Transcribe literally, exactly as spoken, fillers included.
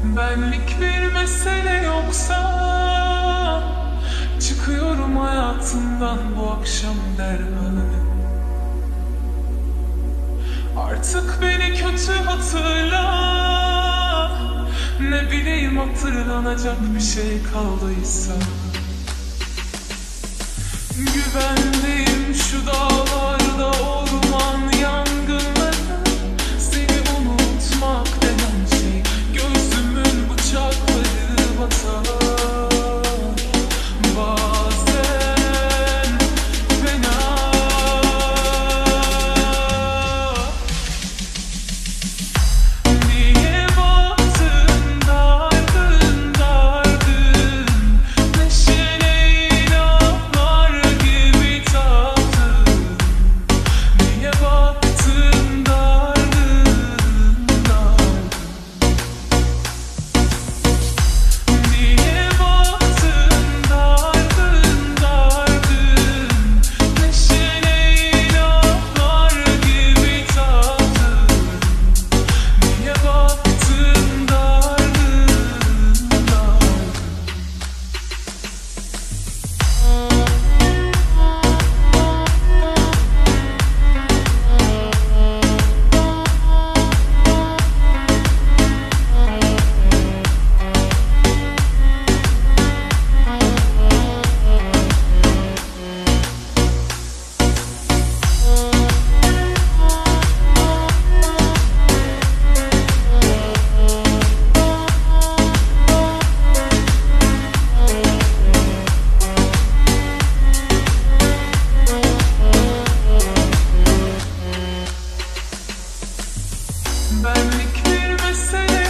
Benlik bir mesele yoksa çıkıyorum hayatından bu akşam derhal. Artık beni kötü hatırla, ne bileyim hatırlanacak bir şey kaldıysa. Güvendiğim şu dağlarda orman yangınları, seni unutmak denen şey gözümün bıçakları batar. Bazen fena. Niye baktın dargın dargın, neşene inanlar gibi tattın. Niye baktın dargın dargın, niye baktın dargın dargın, neşene inanlar gibi tattın. Niye baktın dargın dargın. Benlik bir mesele